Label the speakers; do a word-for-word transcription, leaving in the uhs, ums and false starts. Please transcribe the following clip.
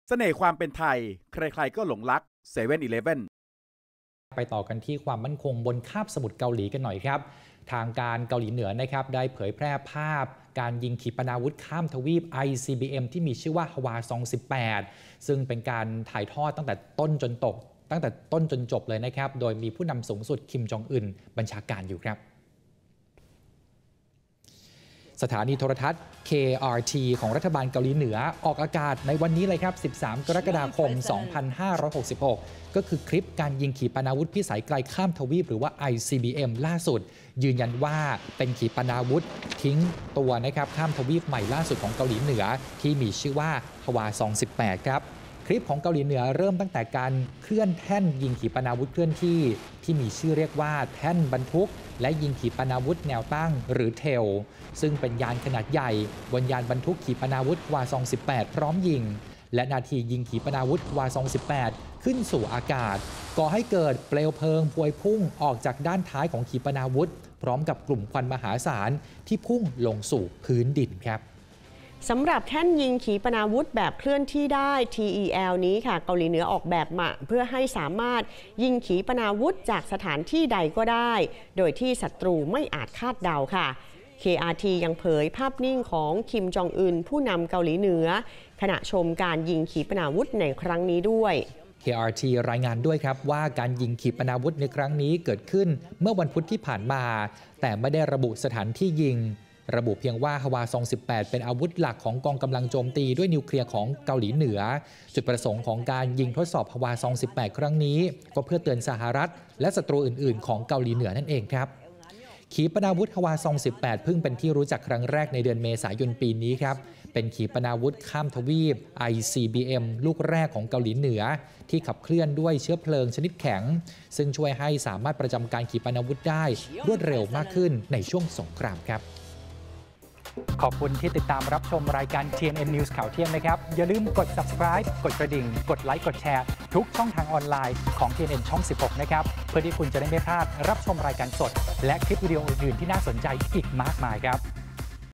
Speaker 1: เสน่ห์ความเป็นไทยใครๆก็หลงรักเซเว่นอีเลฟเว่น
Speaker 2: ไปต่อกันที่ความมั่นคงบนคาบสมุทรเกาหลีกันหน่อยครับทางการเกาหลีเหนือนะครับได้เผยแพร่ภาพการยิงขีปนาวุธข้ามทวีป ไอ ซี บี เอ็ม ที่มีชื่อว่าฮวาซองสิบแปดซึ่งเป็นการถ่ายทอดตั้งแต่ต้นจนตกตั้งแต่ต้นจนจบเลยนะครับโดยมีผู้นำสูงสุดคิมจองอึนบัญชาการอยู่ครับสถานีโทรทัศน์ เค อาร์ ที ของรัฐบาลเกาหลีเหนือออกอากาศในวันนี้เลยครับสิบสามกรกฎาคมสองพันห้าร้อยหกสิบหกก็คือคลิปการยิงขีปนาวุธพิสัยไกลข้ามทวีปหรือว่า ไอ ซี บี เอ็ม ล่าสุดยืนยันว่าเป็นขีปนาวุธทิ้งตัวนะครับข้ามทวีปใหม่ล่าสุดของเกาหลีเหนือที่มีชื่อว่าฮวาซองสิบแปดครับคลิปของเกาหลีเหนือเริ่มตั้งแต่การเคลื่อนแท่นยิงขีปนาวุธเคลื่อนที่ที่มีชื่อเรียกว่าแท่นบรรทุกและยิงขีปนาวุธแนวตั้งหรือเทลซึ่งเป็นยานขนาดใหญ่บนยานบรรทุกขีปนาวุธฮวาซองสิบแปดพร้อมยิงและนาทียิงขีปนาวุธฮวาซองสิบแปดขึ้นสู่อากาศก่อให้เกิดเปลวเพลิงพวยพุ่งออกจากด้านท้ายของขีปนาวุธพร้อมกับกลุ่มควันมหาศาลที่พุ่งลงสู่พื้นดินครับ
Speaker 3: สำหรับแท่นยิงขีปนาวุธแบบเคลื่อนที่ได้ ที อี แอล นี้ค่ะเกาหลีเหนือออกแบบมาเพื่อให้สามารถยิงขีปนาวุธจากสถานที่ใดก็ได้โดยที่ศัตรูไม่อาจคาดเดาค่ะ เค อาร์ ที ยังเผยภาพนิ่งของคิมจองอึนผู้นำเกาหลีเหนือขณะชมการยิงขีปนาวุธในครั้งนี้ด้วย
Speaker 2: เค อาร์ ที รายงานด้วยครับว่าการยิงขีปนาวุธในครั้งนี้เกิดขึ้นเมื่อวันพุธที่ผ่านมาแต่ไม่ได้ระบุสถานที่ยิงระบุเพียงว่าฮวาซองสิบแปดเป็นอาวุธหลักของกองกำลังโจมตีด้วยนิวเคลียร์ของเกาหลีเหนือจุดประสงค์ของการยิงทดสอบฮวาซองสิบแปดครั้งนี้ก็เพื่อเตือนสหรัฐและศัตรูอื่นๆของเกาหลีเหนือนั่นเองครับขีปนาวุธฮวาซองสิบแปดเพิ่งเป็นที่รู้จักครั้งแรกในเดือนเมษายนปีนี้ครับเป็นขีปนาวุธข้ามทวีป ไอ ซี บี เอ็ม ลูกแรกของเกาหลีเหนือที่ขับเคลื่อนด้วยเชื้อเพลิงชนิดแข็งซึ่งช่วยให้สามารถประจำการขีปนาวุธได้รวดเร็วมากขึ้นในช่วงสงครามครับขอบคุณที่ติดตามรับชมรายการ ที เอ็น เอ็น News ข่าวเที่ยงนะครับอย่าลืมกด Subscribe กดกระดิ่งกดไลค์กดแชร์ทุกช่องทางออนไลน์ของ ที เอ็น เอ็น ช่องสิบหกนะครับเพื่อที่คุณจะได้ไม่พลาดรับชมรายการสดและคลิปวิดีโออื่นๆที่น่าสนใจอีกมากมายครับ